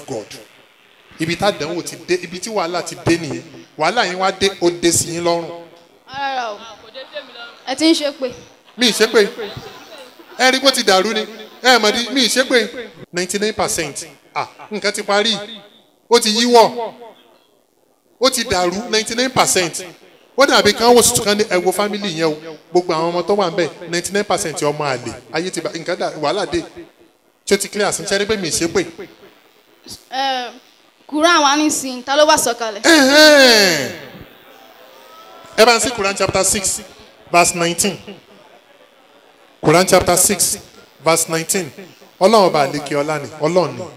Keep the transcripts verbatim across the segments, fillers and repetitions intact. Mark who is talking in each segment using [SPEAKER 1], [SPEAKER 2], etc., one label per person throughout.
[SPEAKER 1] God. Ibi tá dánwò ti dé, ibi tí wàhálà ti dé nìyẹn. Wàhálà yín wá dé, ó dé sí yín lọ́rùn.
[SPEAKER 2] Rárá o. Ẹ ti ń ṣe pé.
[SPEAKER 1] Mi ì ṣe pé. Ẹ rí bó ti dàrú ni. Ẹ mọ̀ di mi ì ṣe pé ninety nine percent. Ah, nǹkan ti parí. Ó ti yíwọ́. Ó ti dàrú ninety nine percent. Ó dàbí kan wò sùtù kan ní ẹ̀wọ̀ family yẹn o. Gbogbo àwọn ọmọ tó wà ń bẹ̀ ninety nine percent ọmọ àlè. Ayé ti bá nǹkan dà wàhálà dé. Ṣé o ti clear sí? Ṣé ẹ rí pé mi ì ṣe pé?
[SPEAKER 2] Quran wa nísìnyí ta ló wá sọ̀kalẹ̀.
[SPEAKER 1] Ẹ bá ń sí Quran chapter six verse nineteen. Quran chapter six verse nineteen. Ọlọ́run ọba àlekè ọlá ni Ọlọ́run ni.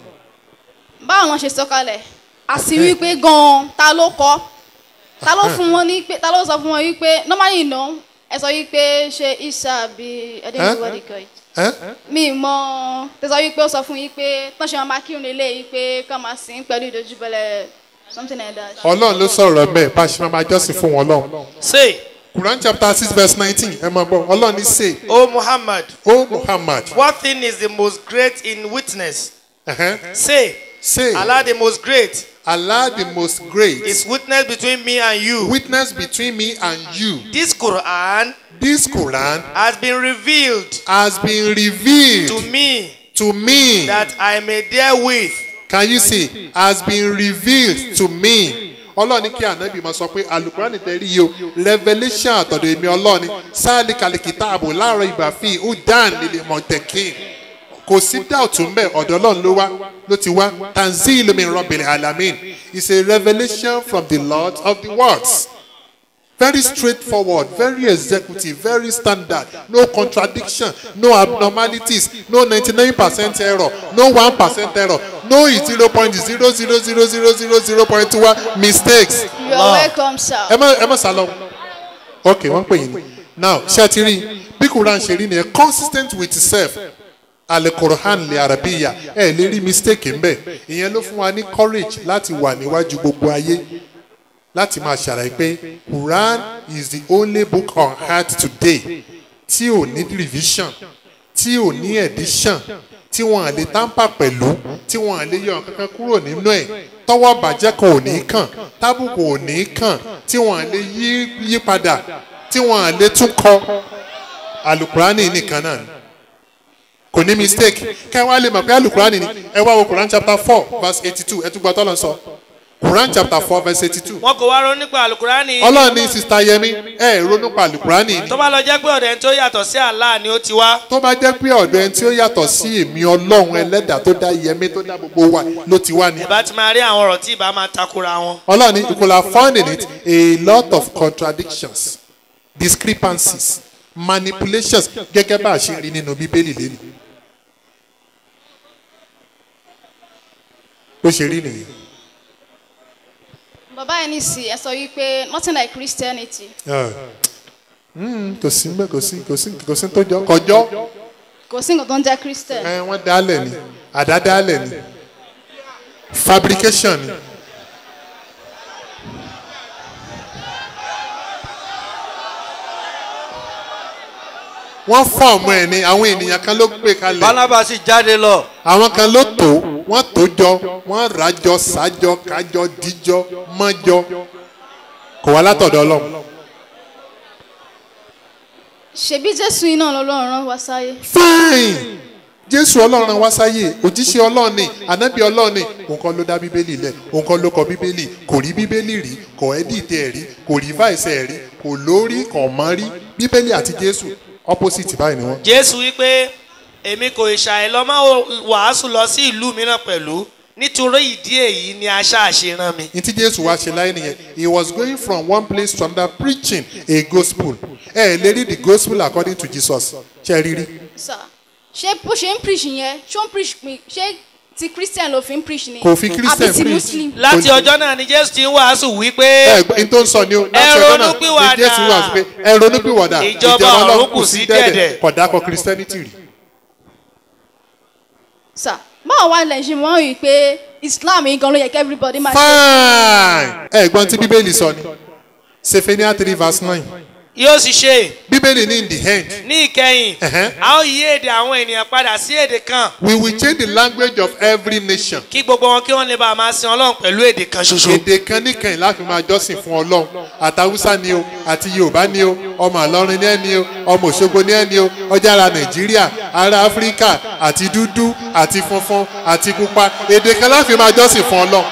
[SPEAKER 2] Báwo wọn ṣe sọ̀kalẹ̀? Àsì wípé gan-an ta ló kọ́? Ta ló fún wọn ní pé ta ló sọ fún wọn wípé normally no ẹ sọ wípé ṣe Isa bí ẹdínwó kọ yìí. Mi mọ tẹ sọ wípé ó sọ fún yín pé tán ṣe máa kírun lélẹ̀ yìí pé kán máa sìn pẹ̀lú ìdojúbọlẹ̀ something like that.
[SPEAKER 1] Ọlọ́run ló sọ̀rọ̀ bẹ́ẹ̀ bá a ṣe máa jọ́sìn fún wọn lọ́hùn.
[SPEAKER 3] Say.
[SPEAKER 1] Quran chapter six verse nineteen ẹ máa gbọ́ Ọlọ́run ní say.
[SPEAKER 3] O Muhammad.
[SPEAKER 1] O Muhammad.
[SPEAKER 3] What thing is the most great in witness?
[SPEAKER 1] Uh-huh.
[SPEAKER 3] Say.
[SPEAKER 1] Say.
[SPEAKER 3] Allah the most great.
[SPEAKER 1] Allah the most great.
[SPEAKER 3] Is witness between me and you.
[SPEAKER 1] Witness between me and you.
[SPEAKER 3] This Quran.
[SPEAKER 1] This Quran
[SPEAKER 3] has been revealed.
[SPEAKER 1] Has been revealed
[SPEAKER 3] to me.
[SPEAKER 1] To me.
[SPEAKER 3] That I may therewith.
[SPEAKER 1] Can you see? Has been revealed to me. Ọlọ́run ní kí ànábì máa sọ pé alukurani tẹ̀rí yìí o revelation àtọ̀dọ̀ èmi Ọlọ́run ní sáàlì kàlìkìtà ààbò láàárọ̀ ìgbà fi udan nílé mọ̀tẹ́kìn kò sí doubt ń bẹ̀ ọ̀dọ̀ Ọlọ́run ló wá ló ti wá tanzil min rabbil alamin is a revelation from the Lord of the worlds. Very straightforward, very executive, very standard, no contradiction, no abnormalities, no ninety-nine percent error, no one percent error, no zero point zero zero zero zero zero zero point one mistakes.
[SPEAKER 2] You are welcome, sir.
[SPEAKER 1] Ẹ má ẹ má sálọ. Okay, wọ́n pè yín ni. Now, ṣé ẹ ti rí bí Quran ṣe rí ni ẹ consistent with itself. Al-Qur'an li Arabiya ẹ lè rí mistake ń bẹ̀. Ìyẹn ló fún wa ní courage láti wà níwájú gbogbo ayé. Láti máa ṣàlàyé pé Quran is the only book on earth today tí ò ní revision tí ò ní edition tí wọn à lè tamper pẹ̀lú tí wọn à lè yọ kankan kúrò nínú ẹ̀ tọwọ́ bàjẹ́ kan ò ní kàn tábùkù ò ní kàn tí wọn à lè yí yí padà tí wọn à lè tún kọ alukurani nìkan náà ni kò ní mistake kẹ́ wá lè mọ̀ pé alukurani ni ẹ wá wo Quran chapter four verse eighty-two ẹ tún gbọ́ tọ́lọ̀ sọ. Quran chapter four verse eighty-two.
[SPEAKER 3] Wọ́n kò wá ronú nípa alukurani.
[SPEAKER 1] Ọlọ́run ní sista Yẹmi ẹ ronú nípa alukurani.
[SPEAKER 3] Tó bá lọ jẹ́ pé ọ̀dọ̀ ẹni tó yàtọ̀ sí Allah ni ó ti wá.
[SPEAKER 1] Tó bá jẹ́ pé ọ̀dọ̀ ẹni tí ó yàtọ̀ sí èmi Ọlọ́run ẹlẹ́dàá tó dá Yẹmi tó dá gbogbo wa ló ti wá ni.
[SPEAKER 3] Ìbá ti máa rí àwọn ọ̀rọ̀ tí ìbá máa takora wọn.
[SPEAKER 1] Ọlọ́run ní you could have found in it a lot of contradictions, discrepancies, manipulations gẹ́gẹ́ bá a ṣe rí nínú Bíbélì lẹ́nu. Ó ṣe rí nìyí.
[SPEAKER 2] Bàbá yẹn ní sí ẹ sọ wípé nothing like Christianity.
[SPEAKER 1] Kò sí mbẹ kò sí kò sí kò sí tó jọ kọjọ.
[SPEAKER 2] Kò sí nǹkan tó ń jẹ́ Christian.
[SPEAKER 1] Ẹ wọ́n dálẹ̀ ni àdá dálẹ̀ ni fabrication ni. Wọ́n fọ́ọ̀mù ẹ̀ ni àwọn ènìyàn kan ló gbé kalẹ̀.
[SPEAKER 3] Barnabas sì jáde lọ.
[SPEAKER 1] Àwọn kan ló tó wọ́n tó jọ wọ́n ràjọ sájọ kájọ díjọ mọ́jọ kò wá látọ̀dọ̀ Ọlọ́run.
[SPEAKER 2] Ṣebí Jésù iná Ọlọ́run rán wá sáyé.
[SPEAKER 1] Fine Jésù Ọlọ́run rán wá sáyé òjíṣẹ́ Ọlọ́run ni ànábì Ọlọ́run ni òun kọ́ ló dá Bíbélì lẹ̀ òun kọ́ ló kọ Bíbélì kò rí Bíbélì rí kò ẹ́dìtì ẹ̀ rí kò rí fáìsì ẹ̀ rí kò lórí kò mọ́ rí Bíbélì àti Jésù opposite báyìí ni wọ́n.
[SPEAKER 3] Jésù wípé èmi kò ṣàì lọ máa wàásù lọ sí ìlú mìíràn pẹ̀lú nítorí ìdí èyí ni aṣá àṣerán mi.
[SPEAKER 1] ní tí Jésù wá ṣe láyé nìyẹn he was going from one place to another preaching a gospel ẹ lè rí the gospel according to Jesus ṣe rí rí.
[SPEAKER 2] Sir ṣé bó ṣe ń preach yẹn ṣó ń preach ṣé ti Christian ló fi ń preach ni.
[SPEAKER 1] kò fi Christian
[SPEAKER 2] àbí ti
[SPEAKER 1] preach.
[SPEAKER 2] Muslim.
[SPEAKER 3] láti ọjọ́ náà ni Jésù ti ń wàásù wípé.
[SPEAKER 1] ẹ n tó ń sọ ni o láti ọjọ́ náà ni Jésù wàásù pé ẹ ronúpìwàdà
[SPEAKER 3] ìjọba ọ̀run kù sí dẹ̀dẹ̀.
[SPEAKER 1] kódà kọ Christianity rí.
[SPEAKER 2] Sir báwo wá ilẹ̀ ṣe wọ́n rí i pé Islam yìí gan ló yẹ kí everybody máa ṣe.
[SPEAKER 1] Fine ẹ gbọ́n tí Bíbélì sọ ni Zephaniah three verse nine
[SPEAKER 3] yóò sì ṣe
[SPEAKER 1] bíbélì ní in the end
[SPEAKER 3] ní ìkẹyìn
[SPEAKER 1] Ẹ̀hẹ́n.
[SPEAKER 3] a ó yí èdè àwọn ènìyàn padà sí èdè kan
[SPEAKER 1] we will change the language of every nation.
[SPEAKER 3] kí gbogbo wọn kí wọ́n lè bá a máa sin ọlọ́run pẹ̀lú èdè kan ṣoṣo.
[SPEAKER 1] èdè kan níkẹyìn láti máa jọ́sìn fún ọlọ́run àtàwùsá ni o àti yorùbá ni o ọmọ àlọ́rin ní ẹni o ọmọ òṣogbo ní ẹni o ọjà ara nàìjíríà ara áfíríkà àti dúdú àti funfun àti pupa èdè kan láti máa jọ́sìn fún ọlọ́run.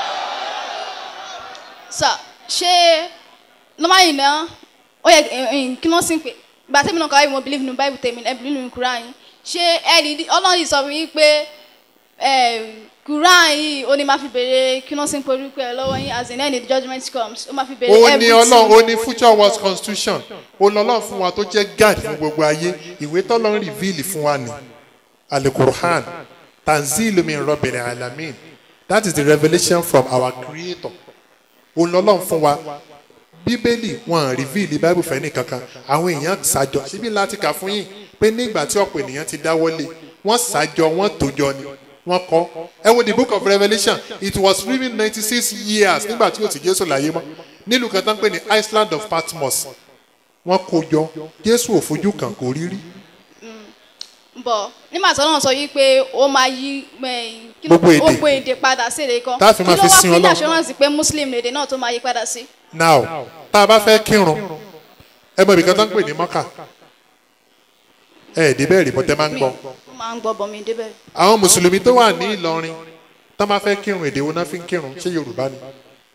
[SPEAKER 2] sà ṣé normally náà ó yẹ kí wọ́n sì ń pè ìgbà tẹ́mi náà kọ́ ẹ́ mo believe nínú bible tèmi ẹ believe nínú quran yín ṣé ẹni ọlọ́run yìí sọ fún yín pé quran yìí ó ní máa fi béèrè kí wọ́n sì ń porúkọ ẹ lọ́wọ́ yín as in any judgement comes ó máa fi béèrè
[SPEAKER 1] ó ní
[SPEAKER 2] everything.
[SPEAKER 1] ọlọ́run ó ní future world constitution ó ní ọlọ́run fún wa tó jẹ́ guide fún gbogbo ayé ìwé tọ́lọ́run reveal fún wa ní alukur'an tanzilu min rabbil alamin that is the revelation from our creator ó ní ọlọ́run fún wa bíbélì wọn reveal bible fẹ́ nìkankan àwọn èèyàn ṣàjọ síbí láti kà fún yín pé nígbà tí ọ̀pọ̀ ènìyàn ti dáwọ́lé wọ́n ṣàjọ wọ́n tòjọ ni wọ́n kọ́ ẹ wo the book of Revelation it was written ninety six years nígbà tí ó ti Jésù láyé mọ́ nílùú kan tán pé ní Island of Patmos wọ́n kó jọ Jésù ò fojú kan kò rí rí.
[SPEAKER 2] bọ̀ nígbà tí ọlọ́run sọ yìí pé ó máa yí
[SPEAKER 1] Gbogbo èdè.
[SPEAKER 2] gbogbo èdè padà sí èdè kan
[SPEAKER 1] Tá a fi máa fi sin
[SPEAKER 2] kí ló wá fún
[SPEAKER 1] Ọlọ́run.
[SPEAKER 2] assurance pé muslim lèdè náà tó máa yí padà sí.
[SPEAKER 1] now tá a bá fẹ́ kírun ẹ mọ̀ ibìkan tán pè ní Mọ́kà ẹ ẹ̀ débẹ̀ rí bọ́tẹ́ máa ń gbọ́
[SPEAKER 2] ó máa ń gbọ́ bọ̀ mí débẹ̀.
[SPEAKER 1] àwọn mùsùlùmí tó wà ní Ìlọrin tán bá fẹ́ kírun èdè wo náà fi ń kírun ṣé Yorùbá ni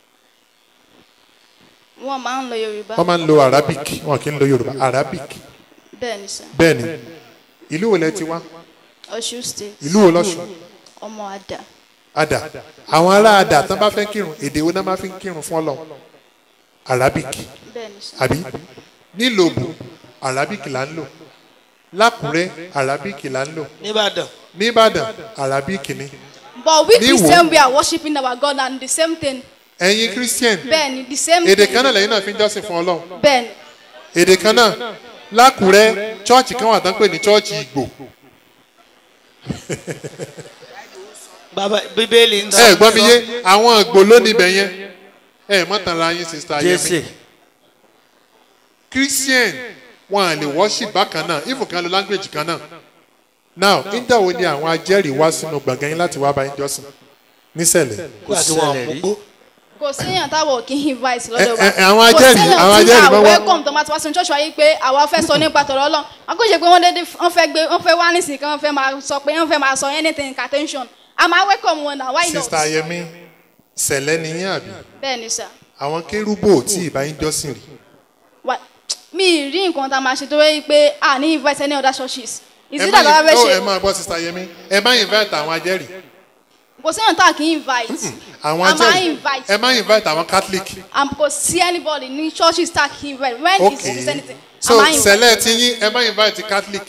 [SPEAKER 2] wọ́n máa ń lo yorùbá.
[SPEAKER 1] wọ́n máa ń lo Arabic wọn kì í lo Yorùbá Arabic
[SPEAKER 2] bẹ́ẹ̀ ni sir.
[SPEAKER 1] bẹ́ẹ̀ ni ìlú wo lẹ ti wá
[SPEAKER 2] Ọ̀ṣun state.
[SPEAKER 1] ìlú wo lọ́ṣun
[SPEAKER 2] ọmọ àdá.
[SPEAKER 1] Ada àwọn ará Ada tán bá fẹ́ kírun èdè wo náà máa fi ń kírun fún Ọlọ́run Arabic
[SPEAKER 2] bẹ́ẹ̀ ni sir.
[SPEAKER 1] àbí nílòbù Arabic là ń lò lákùrẹ́ Arabic là ń lò
[SPEAKER 3] nìbàdàn
[SPEAKER 1] nìbàdàn Arabic ni
[SPEAKER 2] but we
[SPEAKER 1] Ní Ìwó.
[SPEAKER 2] christian we are worshiping our God and the same thing.
[SPEAKER 1] ẹ̀yin Christian
[SPEAKER 2] bẹ́ẹ̀ ni the same
[SPEAKER 1] èdè
[SPEAKER 2] thing.
[SPEAKER 1] kan náà lẹ́yìn náà fi ń jọ́sìn fún Ọlọ́run
[SPEAKER 2] bẹ́ẹ̀ ni
[SPEAKER 1] èdè kan náà lákùrẹ́ chọ́ọ̀chì kan wà tán pè ní chọ́ọ̀chì Ìgbò
[SPEAKER 3] bàbá bíbélì ń
[SPEAKER 1] ẹ gbọ́ mi yé àwọn Ìgbò ló níbẹ̀ yẹn ẹ mọ́tàlá yín sista
[SPEAKER 3] jésè
[SPEAKER 1] Yẹmi Christian wọn à lè worship bákan náà if kan lo language kan náà now nígbà wo ni àwọn ajẹ́rìí wá sínú gbọ̀ngàn yín láti wá bá yín jọ́sìn nísẹ̀lẹ̀
[SPEAKER 3] nígbà tí wọn ò gbó
[SPEAKER 2] kò séèyàn táwọn ò kí ń invite lọ́dọ̀
[SPEAKER 1] Ẹ- ẹ- àwọn ajẹ́rìí- àwọn
[SPEAKER 2] kò
[SPEAKER 1] ajẹ́rìí
[SPEAKER 2] séèyàn tí
[SPEAKER 1] máa
[SPEAKER 2] àwọn
[SPEAKER 1] wá.
[SPEAKER 2] welcome tó máa ti wá sínú church wáyé pé àwa fẹ́ sọ nípa tọ̀rọ̀ Ọlọ́run wọn kò ṣe pé wọ́n dédé wọ́n fẹ́ gbé wọ́n fẹ́ wá nísìnyí kan wọ́n fẹ́ máa sọ pé wọ́n fẹ́ máa sọ anything attention a máa welcome wọn náà why not.
[SPEAKER 1] sista Yẹmi sẹ̀lẹ̀ ni yín àbí
[SPEAKER 2] bẹ́ẹ̀ ni sir.
[SPEAKER 1] àwọn kérúbù tí ì bá yín jọ́sìn rí
[SPEAKER 2] Wà- mi ì rí nǹkan tá a máa ṣe tó wáyé pé a ní invite any other churches is
[SPEAKER 1] ẹ
[SPEAKER 2] it
[SPEAKER 1] má
[SPEAKER 2] that our
[SPEAKER 1] yín- ó, ẹ
[SPEAKER 2] fẹ́ ṣe
[SPEAKER 1] máa gbọ́ sista Yẹmi ẹ má invite àwọn ajẹ́rìí
[SPEAKER 2] kò séèyàn tá a kì í invite
[SPEAKER 1] àwọn
[SPEAKER 2] a máa
[SPEAKER 1] ajẹ́rìí
[SPEAKER 2] invite
[SPEAKER 1] ẹ má invite àwọn Catholic
[SPEAKER 2] am kò sí anybody ní churches tá a kì í invite when
[SPEAKER 1] ok
[SPEAKER 2] is is anything a
[SPEAKER 1] so
[SPEAKER 2] máa invite.
[SPEAKER 1] sẹ̀lẹ̀ tí yín ẹ má invite Catholic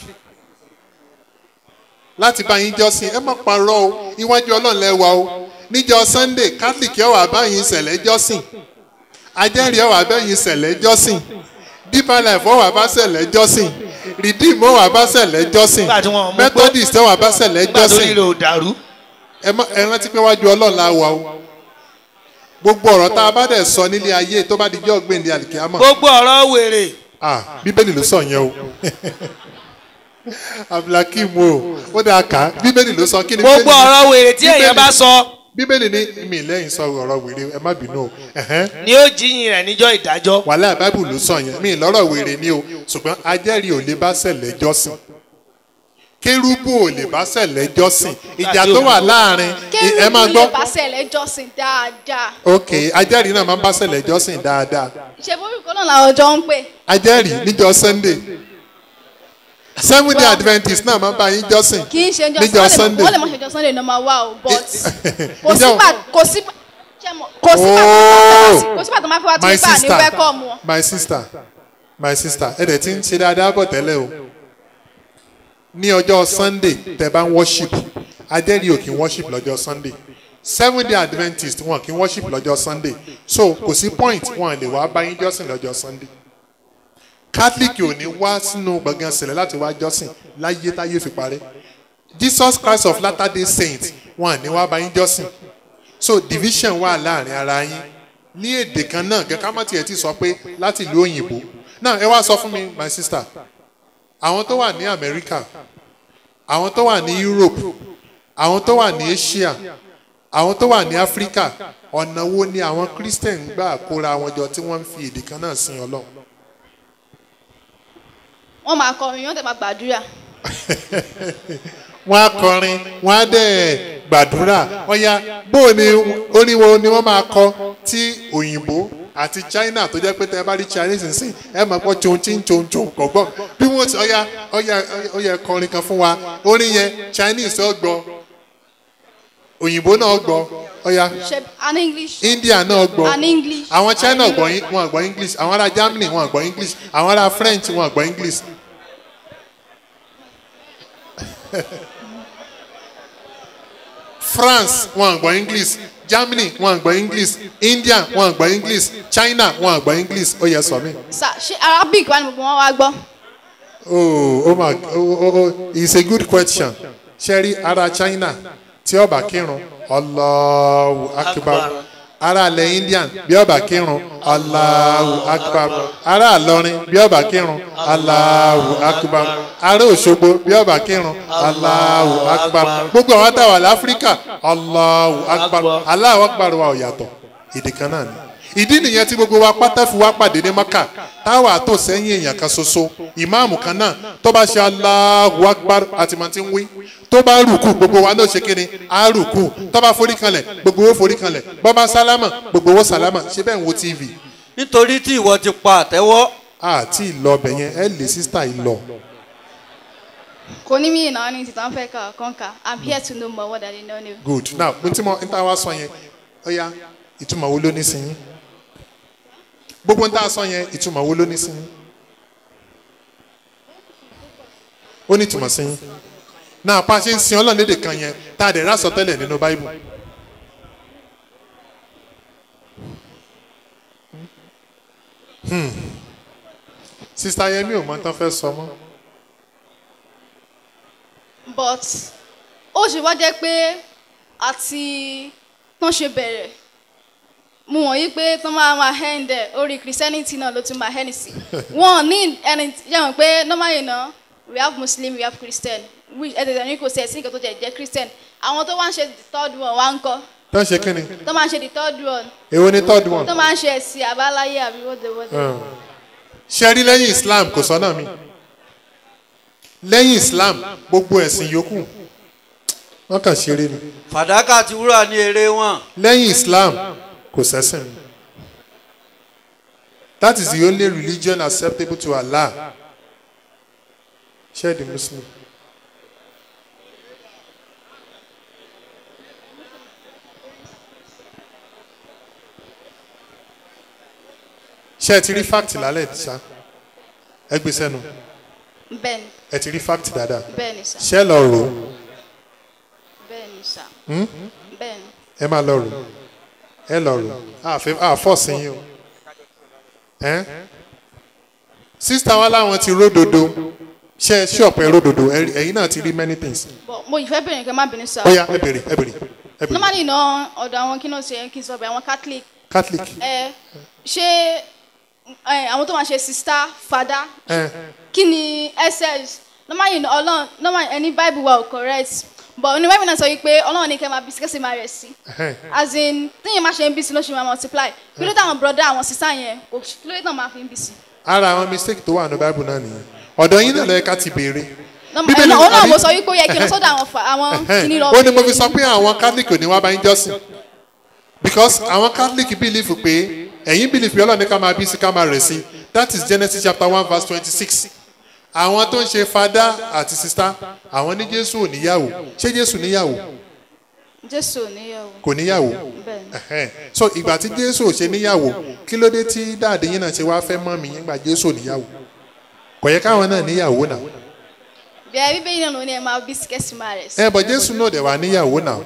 [SPEAKER 1] láti bá yín jọ́sìn ẹ má parọ́ o iwájú Ọlọ́run lẹ wà o níjọ́ Sunday Catholic ẹ wá bá yín sẹ̀lẹ̀ jọ́sìn ajẹ́rìí ẹ wá bá yín sẹ̀lẹ̀ jọ́sìn Deeper Life ọ wá bá sẹ̀lẹ̀ jọ́sìn Redeem ọ wá bá sẹ̀lẹ̀ jọ́sìn
[SPEAKER 3] Nígbà tí wọn ò mú gbó.
[SPEAKER 1] Methodist ẹ wá bá sẹ̀lẹ̀
[SPEAKER 3] nígbà tó
[SPEAKER 1] jọ́sìn
[SPEAKER 3] nílò dàrú
[SPEAKER 1] ẹ má- ẹ rántí pé wájú Ọlọ́run la wà o gbogbo ọ̀rọ̀ tá a bá dẹ̀ sọ nílé ayé tó bá di jọ́ gbèǹde àlìkíyàmọ̀
[SPEAKER 3] gbogbo ọ̀rọ̀ wèrè
[SPEAKER 1] ah bíbélì ló sọ yẹn o abdulhakeem o ó dáa kà á bíbélì ló sọ kí ni
[SPEAKER 3] gbogbo
[SPEAKER 1] Bíbélì-
[SPEAKER 3] ọ̀rọ̀ wèrè tí èèyàn bá sọ
[SPEAKER 1] bíbélì ní mi lẹ́yìn sọ ọ̀rọ̀ wèrè ẹ má bínú o ẹ̀hẹ́n.
[SPEAKER 3] ni ó jíyìn rẹ̀ níjọ́ ìdájọ́
[SPEAKER 1] wàhálà báìbù ló sọ yẹn mi lọ́rọ̀ wèrè ni o ṣùgbọ́n ajẹ́rìí ò lè bá sẹ̀lẹ̀ jọ́sìn kérúbù ò lè bá sẹ̀lẹ̀ jọ́sìn ìjà tó wà láàrin ẹ máa
[SPEAKER 2] kérúbù
[SPEAKER 1] gbọ́
[SPEAKER 2] lè bá sẹ̀lẹ̀ jọ́sìn dáadáa
[SPEAKER 1] ok ajẹ́rìí náà máa ń bá sẹ̀lẹ̀ jọ́sìn dáadáa
[SPEAKER 2] ṣe borúkọ náà làwọn jọ ń pè
[SPEAKER 1] ajẹ́rìí níjọ́ Sunday Seventh Day Adventist náà máa ń bá yín jọ́sìn
[SPEAKER 2] kì í ṣe
[SPEAKER 1] níjọ́
[SPEAKER 2] jọ
[SPEAKER 1] Sunday.
[SPEAKER 2] Sunday wọ́n lè mọ̀ ṣe jọ Sunday normal wa o but kò
[SPEAKER 1] Ǹjẹ́ o-
[SPEAKER 2] sígbà kò sígbà ṣe mọ̀ kò sígbà
[SPEAKER 1] Oh.
[SPEAKER 2] kò sígbà tó máa fi wá tó
[SPEAKER 1] my
[SPEAKER 2] nípa ní
[SPEAKER 1] sister
[SPEAKER 2] welcome wọn.
[SPEAKER 1] my sister my sister ẹ dẹ̀ ti ń ṣe dáadáa bọ̀ tẹ́lẹ̀ o ní ọjọ́ Sunday tẹ́ bá ń worship ajẹ́rìí ò kí ń worship lọ́jọ́ Sunday Seventh Day Adventist wọn kì í worship lọ́jọ́ Sunday so kò sí point wọn lè wá bá yín jọ́sìn lọ́jọ́ Sunday Catholic ò ní wá sínú gbọ̀ngàn sílẹ̀ láti wá jọ́sìn láyé táyé fi parẹ́ Jesus Christ of Latter-day Saints wọn ní wá bá yín jọ́sìn so division wà láàrin ara yín ní èdè kan náà gẹ́gẹ́ ká má tiẹ̀ ti sọ pé láti ìlú òyìnbó now ẹ wá sọ fún mi my sister àwọn tó wà ní America àwọn tó wà ní Europe àwọn tó wà ní Asia àwọn tó wà ní Africa ọ̀nà wo ni àwọn Christian gbà kóra wọn jọ tí wọ́n ń fi èdè kan náà sin Ọlọ́run.
[SPEAKER 2] wọ́n máa kọrin wọ́n tẹ̀ máa gbàdúrà.
[SPEAKER 1] wọ́n á kọrin wọ́n á dẹ̀ gbàdúrà ọ̀ya bó ni oníwo ni wọ́n máa kọ tí òyìnbó àti China tó jẹ́ pé tẹ́ ẹ bá rí Chinese nsìn ẹ máa pọ̀ tsontsin tsontson kọ̀gbọ́n bí wọ́n ti ọ̀ya ọ̀ya ọ̀ya kọrin kan fún wa orin yẹn Chinese ó gbọ́ òyìnbó náà gbọ́ ọ̀ya
[SPEAKER 2] an English.
[SPEAKER 1] India náà gbọ́
[SPEAKER 2] an English.
[SPEAKER 1] àwọn China gbọ́ wọn gbọ́ English àwọn ará Germany wọn gbọ́ English àwọn ará French wọn gbọ́ English. France wọn gbọ́ English Germany wọn gbọ́ English India wọn gbọ́ English China wọn gbọ́ English ó yẹ sọ mí.
[SPEAKER 2] sa ṣe Arabic wà ní gbogbo wọn wá gbọ́.
[SPEAKER 1] oh oh my oh, oh, oh it's a good question ṣẹ́rí ara China tí ó bá kírun Allahu Akbar ara ilẹ̀ Indian bí ó bá kírun Allahu Akbar ara Ìlọrin bí ó bá kírun Allahu Akbar ara Òṣogbo bí ó bá kírun Allahu Akbar gbogbo àwọn táwa láfíríkà Allahu Akbar Allahu Akbar wa ò yàtọ̀ èdè kan náà ni ìdí nìyẹn tí gbogbo wa pátá fi wá pàdé ní Maka táwa tó sẹ́yìn èèyàn kan ṣoṣo ìmáàmù kan náà tó bá ṣe Allahu Akbar àti màá ti ń wí tó bá rùkù gbogbo wa náà ṣe kíni á rùkù tó bá forí kanlẹ̀ gbogbo wo forí kanlẹ̀ bó bá sálámà gbogbo wo sálámà ṣe bẹ́ẹ̀ ń wo T V.
[SPEAKER 4] nítorí tí ìwọ ti pa àtẹ́wọ́.
[SPEAKER 1] àti ìlọ ọbẹ̀ yẹn ẹ lè sísítà ìlọ.
[SPEAKER 2] kò ní mí ìnáwó ní tìtàn fẹ́ kà kọ́ńkà I'm here to know more what I didn't know.
[SPEAKER 1] good now pé tí mo ń tá a wá sọ yẹn ó yá ìtumọ̀ wo ló ní sí yín gbogbo ń tá a sọ yẹn ìtumọ̀ wo ló ní sí yín ó ní ìtumọ̀ sí yín náà pa ṣe ń sin Ọlọ́run lédè kan yẹn tá a dẹ̀ rásọ tẹ́lẹ̀ nínú báíbù. Hmm. sista Yẹmi ò mọ tán fẹ́ sọ mọ́.
[SPEAKER 2] but ó ṣe wá jẹ́ pé àti tán ṣe bẹ̀rẹ̀ mo wọ̀n yí pé tán máa máa hand ẹ̀ orí Christianity náà ló tún máa hand sí wọn ní ẹni yẹn pé normally náà we have Muslim we have Christian which ẹ̀dẹ̀dẹ̀ ní kò sí ẹ̀sìn nǹkan tó jẹ́ jẹ́ Christian àwọn tó wá ń ṣe the third one wá ń kọ́.
[SPEAKER 1] tó ń ṣe kí ni.
[SPEAKER 2] tó máa ń ṣe the third one.
[SPEAKER 1] èwo ni third one.
[SPEAKER 2] tó máa ń ṣe ẹ̀sìn àbáláyé àbí wọ́dẹ̀ wọ́dẹ̀.
[SPEAKER 1] ṣe rí lẹ́yìn Islam kò sọ́nà mi lẹ́yìn Islam gbogbo ẹ̀sìn yòókù wọ́n kàn ṣeré ni.
[SPEAKER 4] fàdákà àti wúrà ní èrè wọn.
[SPEAKER 1] lẹ́yìn Islam kò sẹ́sìn. that is the only religion acceptable to Allah. Share the Muslim. ṣé ẹ ti rí fact lálẹ́ ṣá ẹ gbé sẹ́nu.
[SPEAKER 2] bẹ́ẹ̀ni.
[SPEAKER 1] ẹ ti rí fact dáadáa.
[SPEAKER 2] bẹ́ẹ̀ni sá.
[SPEAKER 1] ṣé ẹ lọ rò ó.
[SPEAKER 2] bẹ́ẹ̀ni sá. bẹ́ẹ̀ni.
[SPEAKER 1] ẹ máa lọ rò ẹ lọ rò àfẹ àfọ̀sìn yín o. sísítà wa láwọn ti ródòdó ṣe ṣọ́ọ̀pù ẹ ródòdó ẹ̀yin náà ti rí many things.
[SPEAKER 2] mo ìfẹ́ bẹ̀rẹ̀ nǹkan má bínú sá.
[SPEAKER 1] ó yá ẹ bèrè ẹ bèrè ẹ bèrè.
[SPEAKER 2] normally náà ọ̀dọ̀ àwọn kí náà ṣe kí n sọ bẹ́ẹ̀ àwọn Catholic.
[SPEAKER 1] Catholic.
[SPEAKER 2] ẹ ṣé àwọn tó máa ṣe sista fada kí ni ss normally Ọlọ́run normally ẹni Bible wa ò correct but ní Bible náà sọ wípé Ọlọ́run ní kẹ́ máa bí sí kẹ́sì máa rẹ̀ sí as in tíyẹn máa ṣe ń bí sí ló ṣe máa multiply kí ló táwọn broda àwọn sista yẹn kí ló tán máa fi ń bí sí.
[SPEAKER 1] ara àwọn mistake tó wà ní Bible náà nìyẹn ọ̀dọ̀ yín náà lọ́yẹ ká ti béèrè.
[SPEAKER 2] bíbélì òun náà mo sọ wípé ó yẹ kí n lọ sọ́dọ̀ àwọn àwọn kìíní lọ.
[SPEAKER 1] ó ní mo fi sọ pé àwọn Catholic ò ní wá bá yín jọ́sìn because àwọn Catholic believe pé ẹ̀yin believe pé Ọlọ́run ní ká máa bí sí ká máa rẹ̀ sí that is Genesis chapter one verse twenty-six. àwọn tó ń ṣe fada àti sista àwọn ní Jésù ò níyàwó ṣé Jésù níyàwó.
[SPEAKER 2] Jésù ò níyàwó.
[SPEAKER 1] kò níyàwó. bẹ́ẹ̀ni. so ìgbà tí Jésù ò ṣe níyàwó kí ló dé tí dáàdé yín náà ṣe wá fẹ́ mọ́ mi nígbà Jésù ò níyàwó kò yẹ káwọn náà níyàwó náà.
[SPEAKER 2] bí ẹ bíbélì náà ló ní ẹ máa bí sí kẹ́sì máa rẹ̀ sí.
[SPEAKER 1] ẹ bọ Jésù náà dẹ̀ wá níyàwó náà.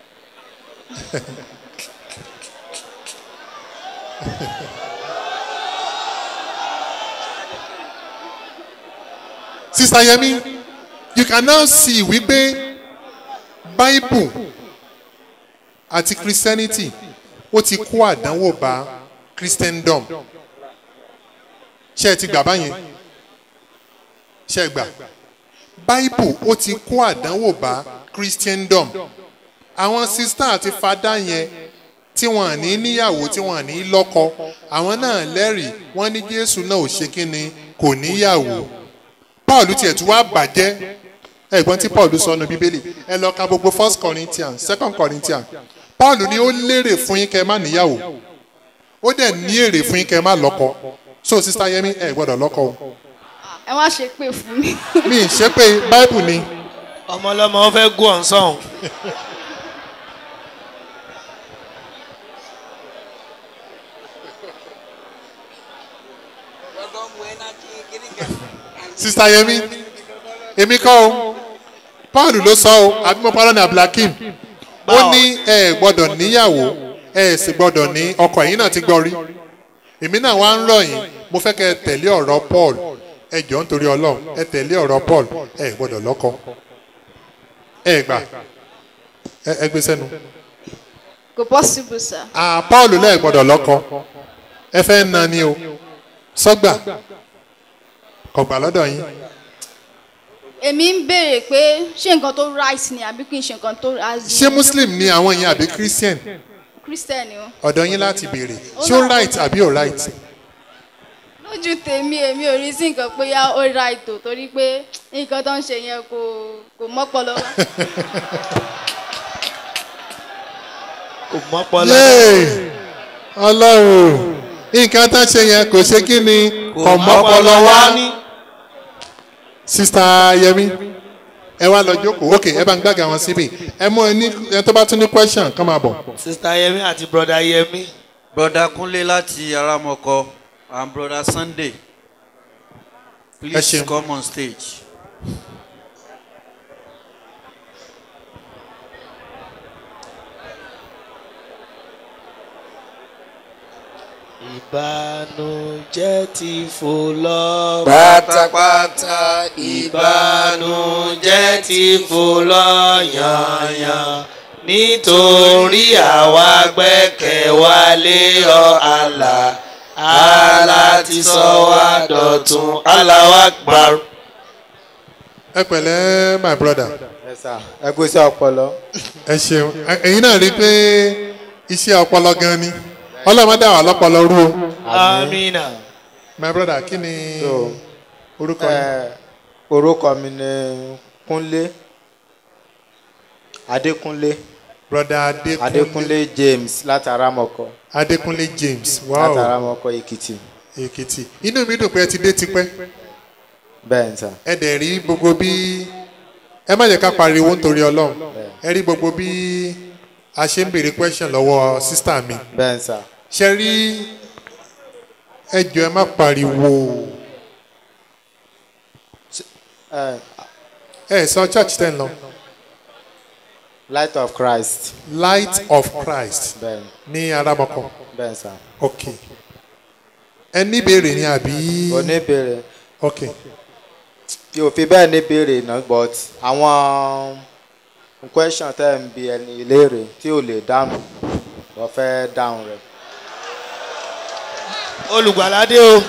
[SPEAKER 1] Sister Yemi, you can now see wípé Bible àti Christianity ó ti kó àdánwò bá Christendom. ṣé ẹ ti gbà báyẹn ṣé ẹ gbà bible ó ti kó àdánwò bá christendom àwọn sista àti fada yẹn tí wọn ní níyàwó tí wọn ní lọ́kọ àwọn náà lẹ́rìí wọ́n ní jésù náà ò ṣe kí ni kò níyàwó paul tiẹ̀ tún wá bàjẹ́ ẹ̀gbọ́n tí paul sọ nínú bíbélì ẹ lọ ka gbogbo first corinthians second corinthians paul ní ó lérè fún yín kẹ́ má níyàwó ó dẹ̀ ní èrè fún yín kẹ́ má lọ́kọ so sista yẹmi ẹ gbọ́dọ̀ lọ́kọ o.
[SPEAKER 2] ẹ wá ṣe pé fún mi.
[SPEAKER 1] mi ì ṣe pé bible ni.
[SPEAKER 3] ọmọlọmọ wọn fẹ́ gún ọ̀nsán.
[SPEAKER 1] sista yẹmi èmi kọ́ o paul ló sọ o àbí mo parọ́ ní abdulhakeem ó ní ẹ gbọ́dọ̀ níyàwó ẹ sì gbọ́dọ̀ ní ọkọ ẹ̀yin náà ti gbọ́ rí èmi náà wá ń rọ̀ yín mo fẹ́ kẹ́ ẹ tẹ̀lé ọ̀rọ̀ paul ẹ jọ̀ọ́ nítorí ọlọ́run ẹ tẹ̀lé ọ̀rọ̀ paul ẹ gbọ́dọ̀ lọ́kọ ẹ gbà ẹ gbé sẹ́nu.
[SPEAKER 2] kò possible sir.
[SPEAKER 1] ah paul lẹ́ẹ̀ gbọ́dọ̀ lọ́kọ ẹ fẹ́ na ni o sọ́gbà kọ̀gbà lọ́dọ̀ yín.
[SPEAKER 2] èmi ń béèrè pé ṣé nǹkan tó right ni àbí kí n ṣe nǹkan tó right.
[SPEAKER 1] ṣé muslim ni àwọn yẹn àbí christian.
[SPEAKER 2] christian ni o.
[SPEAKER 1] ọ̀dọ̀ yín láti béèrè ṣé ó right àbí ò right.
[SPEAKER 2] lójú tèmi èmi ò rí sí nǹkan pé yá ó right o torí pé nǹkan tó ń ṣe yẹn kò kò mọ́pọlọ wá.
[SPEAKER 3] kò mọ́pọlọ.
[SPEAKER 1] yéè ọlọ́run nǹkan tó ń ṣe yẹn kò ṣe kí ni kò mọ́pọlọ wá ní. sista yẹmi ẹ wá lọ jókòó ok ẹ bá ń gbàgà wọn síbì ẹ mú ẹ ní ẹ tó bá tún ní question kàn máa bọ̀.
[SPEAKER 3] sista yẹmi àti broda yẹmi.
[SPEAKER 4] broda Kúnlé láti Aramọkọ and broda Sunday please come on stage.
[SPEAKER 3] ìbànújẹ́ ti fò lọ.
[SPEAKER 5] pátápátá
[SPEAKER 3] ìbànújẹ́ ti fò lọ yànyàn nítorí àwa gbẹ́kẹ̀ wa lé ọ Allah Allah ti sọ wá dọ̀tun Allahu Akbar.
[SPEAKER 1] ẹ pẹ̀lẹ́ my brother.
[SPEAKER 5] ẹ sà ẹ kú iṣẹ́ ọpọlọ.
[SPEAKER 1] ẹ ṣeun ẹ̀yin náà rí i pé iṣẹ́ ọpọlọ gan ni ọlọ́mọdé àwọn ọlọ́pọlọ rú o.
[SPEAKER 3] amina.
[SPEAKER 1] my brother kí ni orúkọ yìí.
[SPEAKER 5] orúkọ mi ni Kúnlé Adékúnlé.
[SPEAKER 1] brother Adékúnlé
[SPEAKER 5] Adékúnlé James láti Aramọkọ.
[SPEAKER 1] Adékúnlé James wow
[SPEAKER 5] láti Aramọkọ Èkìtì.
[SPEAKER 1] Èkìtì inú mi dùn pé ẹ ti dé tipẹ́.
[SPEAKER 5] bẹ́ẹ̀ sà.
[SPEAKER 1] ẹ dẹ̀ rí gbogbo bí ẹ má jẹ́ ká pariwo nítorí ọlọ́run ẹ rí gbogbo bí a ṣe ń béèrè question lọ́wọ́ sísítà mi.
[SPEAKER 5] bẹ́ẹ̀ sà.
[SPEAKER 1] ṣe rí ẹjọ́ ẹ má pariwo. ẹ sọ church ten lọ.
[SPEAKER 5] Light of Christ.
[SPEAKER 1] Light of Christ.
[SPEAKER 5] bẹ́ẹ̀
[SPEAKER 1] ní Aramọkọ.
[SPEAKER 5] bẹ́ẹ̀ sà.
[SPEAKER 1] ok ẹ ní ìbéèrè ni àbí.
[SPEAKER 5] o ní ìbéèrè.
[SPEAKER 1] ok.
[SPEAKER 5] tí o fi bẹ́ẹ̀ ní ìbéèrè náà but àwọn question tẹ́ ń bi ẹni ìléèrè tí o lè dáhùn wọ́n fẹ́ dáhùn rẹ̀.
[SPEAKER 3] olùgbàládé o.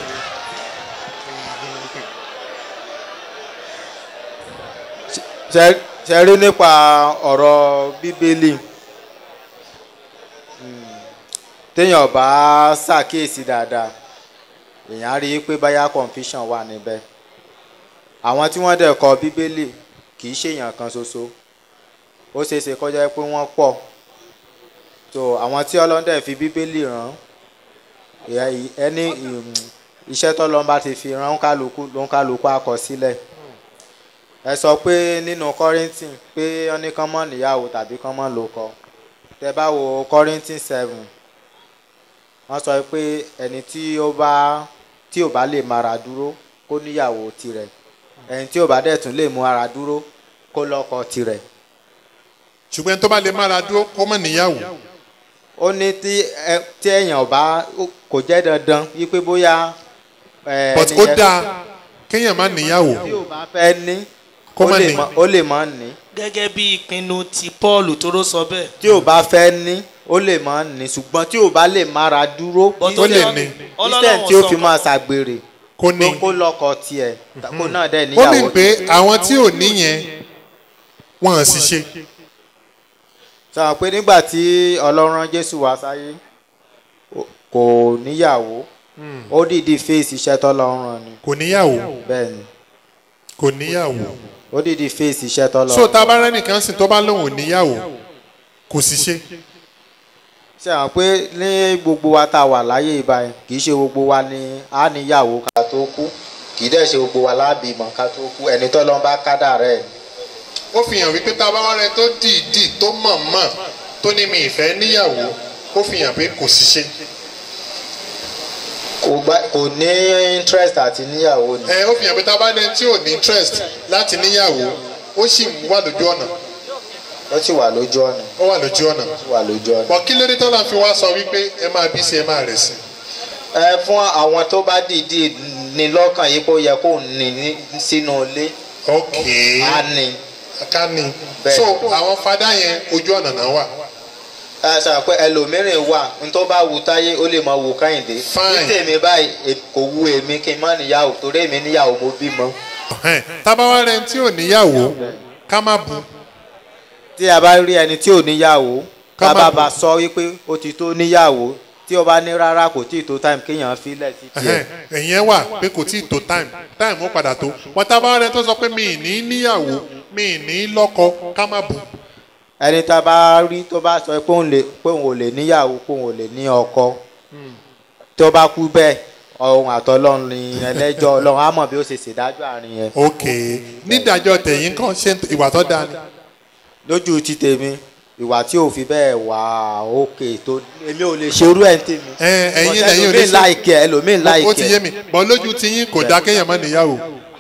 [SPEAKER 5] ṣe rí nípa ọ̀rọ̀ bíbélì téèyàn bá ṣàkíyèsí dáadáa èèyàn rí i pé báyà confusion wà níbẹ̀ àwọn tí wọ́n dẹ̀ kọ bíbélì kì í ṣèyàn kan ṣoṣo ó ṣeé ṣe kọjá pé wọ́n pọ̀ so àwọn tí Ọlọ́run dẹ̀ fi bíbélì rán ẹni iṣẹ́ tọ́lọ́run bá ti fi rán kálukú ló ń kálukú àkọsílẹ̀ ẹ sọ pé nínú Kọ́ríńtì pé wọ́n ní kán mọ́ níyàwó tàbí kán mọ́ lóko tẹ bá wo Kọ́ríńtì seven wọ́n sọ pé ẹni tí ó bá tí ò bá lè mára dúró kó níyàwó tirẹ̀ ẹni tí ò bá dẹ̀ tún lè mú ara dúró kó lọ́kọ tirẹ̀.
[SPEAKER 1] ṣùgbọ́n tó bá lè mára dúró kó mọ̀ níyàwó.
[SPEAKER 5] ó ní tí tí èèyàn bá kò jẹ́ dandan wípé bóyá.
[SPEAKER 1] but ó dáa kéèyàn má níyàwó.
[SPEAKER 5] tí ò bá fẹ́ ní ó lè má ní.
[SPEAKER 3] gẹ́gẹ́ bí ìpinnu ti Paul tóró sọ bẹ́ẹ̀.
[SPEAKER 5] tí ò bá fẹ́ ní ó lè má ní ṣùgbọ́n tí ò bá lè mára dúró.
[SPEAKER 1] ó lè ní.
[SPEAKER 5] Christian tí ó fi máa ṣàgbèrè
[SPEAKER 1] kò ní.
[SPEAKER 5] kó lọ́kọ tiẹ̀ kó náà dẹ̀
[SPEAKER 1] ó
[SPEAKER 5] níyàwó.
[SPEAKER 1] mì pé àwọn tí ò ní yẹn wọn à sì ṣe.
[SPEAKER 5] sọ pé nígbà tí ọlọ́run rán Jésù wá sáyé kò níyàwó ó dìdí fèsì iṣẹ́ tọ́lọ́run rán ni.
[SPEAKER 1] kò níyàwó.
[SPEAKER 5] bẹ́ẹ̀ ni.
[SPEAKER 1] kò níyàwó.
[SPEAKER 5] ó dìdí fèsì iṣẹ́ tọ́lọ́run.
[SPEAKER 1] so tá a bá rẹ́ nìkan sìn tó bá lóun ò níyàwó kò sì ṣe.
[SPEAKER 5] ṣe hàn pé ní gbogbo wa tá a wà láyé ìbáyìí kì í ṣe gbogbo wa ni a níyàwó ká tó kú kì í dẹ̀ ṣe gbogbo wa lábìmọ̀ ká tó kú ẹni tọ́lọ́run bá kádà rẹ̀.
[SPEAKER 1] ó fi hàn wípé tá a bá wá rẹ tó dìídì tó mọ̀ọ́mọ̀ tó ní mi ìfẹ́ níyàwó ó fi hàn pé kò sì ṣe.
[SPEAKER 5] kò ní interest àti níyàwó ni.
[SPEAKER 1] ẹ ó fi hàn pé tá a bá rẹ tí ò ní interest láti níyàwó ó sì wà lójú ọ̀nà.
[SPEAKER 5] ó sì wà lójú ọ̀nà.
[SPEAKER 1] ó wà lójú ọ̀nà.
[SPEAKER 5] ó wà lójú ọ̀nà.
[SPEAKER 1] bọ̀ kí ló dé tọ́lá fi wá sọ wípé ẹ máa bí sí ẹ máa rẹ̀ sí.
[SPEAKER 5] ẹ fún àwọn tó bá dìídì ní lọ́kàn yìí kó yẹ kó ní sínú ilé.
[SPEAKER 1] ok
[SPEAKER 5] á ní.
[SPEAKER 1] ká ní. so àwọn fada yẹn ojú ọ̀nà náà wà.
[SPEAKER 5] ẹ sọ pé ẹlòmíràn wà n tó bá wù táyé ó lè mọ wù Kẹ́hìndé. ní tèmi báyìí kò wù èmi kí n má níyàwó torí èmi níyàwó mo bímọ.
[SPEAKER 1] tábàwá rẹ tí ò níyàwó ká má bu.
[SPEAKER 5] tí a bá rí ẹni tí ò níyàwó ká bá bá sọ wípé ó ti tó níyàwó tí o bá ní rárá kò tí ì tó time kéèyàn filẹ̀ sí tiẹ̀.
[SPEAKER 1] ẹ̀yẹn wà pé kò tí ì tó time time ó padà tó wọn tábàwá rẹ tó sọ pé mi ì ní níyàwó mi ì ní lọ́kọ ká má bu.
[SPEAKER 5] ẹni tá a bá rí tó bá sọ pé òun ò lè níyàwó pé òun ò lè ní ọkọ tó bá kú bẹ́ẹ̀ ọ̀hún àtọ́lọ́run ni ẹlẹ́jọ́ ọlọ́run á mọ̀ bí ó ṣe ṣèdájọ́ àárín yẹn.
[SPEAKER 1] ok nídàájọ́ tẹ̀yìn kan ṣe ìwà tó dáa ni.
[SPEAKER 5] lójú ti tèmi ìwà tí ò fi bẹ́ẹ̀ wà òkè tó èmi ò lè ṣerú ẹ̀ ń tèmi.
[SPEAKER 1] ẹ̀yin lẹ́yìn ò lè ṣe
[SPEAKER 5] ẹlòmíín láìkẹ́ ẹlòmíín láìkẹ́.
[SPEAKER 1] ó ti yé mi bọ́ lójú ti yín kò dáa kéèyàn má níyàwó.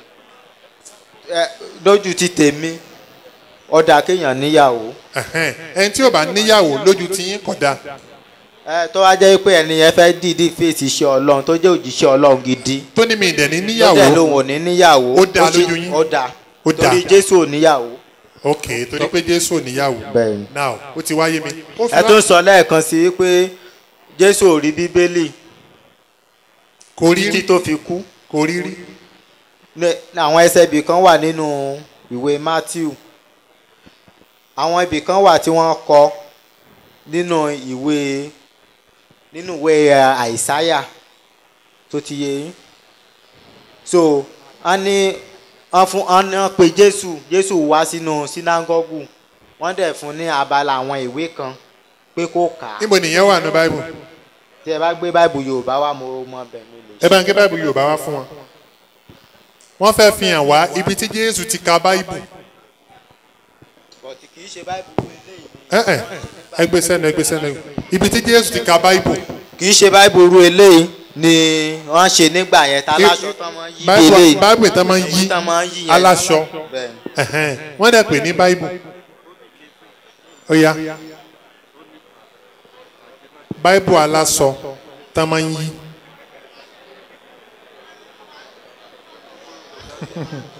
[SPEAKER 5] lójú ti tèmi ó dáa kéèyàn níyàwó.
[SPEAKER 1] ẹni tí ò bá níyàwó lójú ti yín kò dáa.
[SPEAKER 5] ẹ tó wá jẹ́ pé ẹni yẹn fẹ́ dìídì fèsì iṣẹ́ ọlọ́run tó jẹ́ òjíṣẹ́ ọlọ́run gidi.
[SPEAKER 1] tó ní mi ìdẹ̀ ní níyàwó.
[SPEAKER 5] tó dẹ̀ lóun ò ní níyàwó.
[SPEAKER 1] ó dáa lójú yín.
[SPEAKER 5] ó dáa torí Jésù ò níyàwó.
[SPEAKER 1] ok torí pé Jésù ò níyàwó.
[SPEAKER 5] bẹ́ẹ̀ni
[SPEAKER 1] now ó ti wáyé mi.
[SPEAKER 5] ẹ tó ń sọ lẹ́ẹ̀kan sí pé Jésù ò rí Bíbélì.
[SPEAKER 1] kò rí rí
[SPEAKER 5] títí tó fi kú.
[SPEAKER 1] kò rí rí.
[SPEAKER 5] àwọn ẹsẹ̀ ibì kan wà nínú ìwé Matthew àwọn ibì kan wà tí wọ́n kọ nínú ìwé nínú ìwé Àìsáyà tó ti yé yín so a ní wọ́n fún wọ́n pe Jésù Jésù wá sínú sínágọ́gù wọ́n dẹ̀ fún ní abala àwọn ìwé kan pé kó kà á.
[SPEAKER 1] níbo nìyẹn wà ní báìbù.
[SPEAKER 5] tí ẹ bá gbé báìbù Yorùbá wá mo mọ bẹ̀ mi lè.
[SPEAKER 1] ẹ bá ń gbé báìbù Yorùbá wá fún wọn. wọ́n fẹ́ fi hàn wá ibi tí Jésù ti ka báìbù.
[SPEAKER 5] bọ̀tì kì í ṣe báìbù eléyìí.
[SPEAKER 1] ẹ ẹ ẹgbẹ́ sẹ́nu ẹgbẹ́ sẹ́nu ibi tí Jésù ti ka báìbù.
[SPEAKER 5] kì í ṣe báìbù ru eléyìí ni wọ́n ṣe nígbà yẹn tá aláṣọ tán máa ń yí eléyìí.
[SPEAKER 1] báìbù tán máa ń yí aláṣọ wọ́n dẹ̀ pè ní báìbù. ó yá báìbù aláṣọ tán máa ń yí.